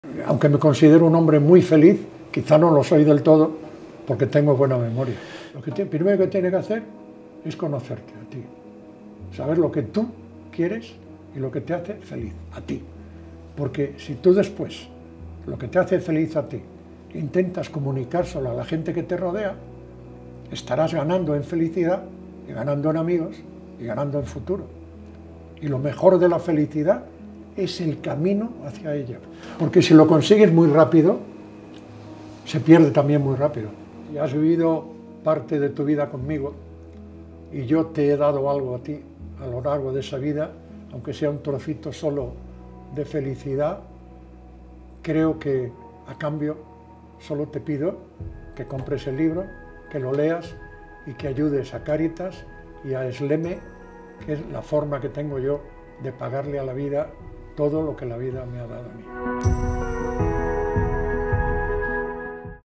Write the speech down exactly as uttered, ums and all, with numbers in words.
Aunque me considero un hombre muy feliz, quizá no lo soy del todo, porque tengo buena memoria. Lo que te, primero que tienes que hacer es conocerte a ti, saber lo que tú quieres y lo que te hace feliz a ti. Porque si tú después, lo que te hace feliz a ti, intentas comunicárselo a la gente que te rodea, estarás ganando en felicidad, y ganando en amigos, y ganando en futuro. Y lo mejor de la felicidad es el camino hacia ella. Porque si lo consigues muy rápido, se pierde también muy rápido. Y has vivido parte de tu vida conmigo, y yo te he dado algo a ti a lo largo de esa vida, aunque sea un trocito solo de felicidad. Creo que a cambio solo te pido que compres el libro, que lo leas y que ayudes a Cáritas y a Esleme, que es la forma que tengo yo de pagarle a la vida todo lo que la vida me ha dado a mí.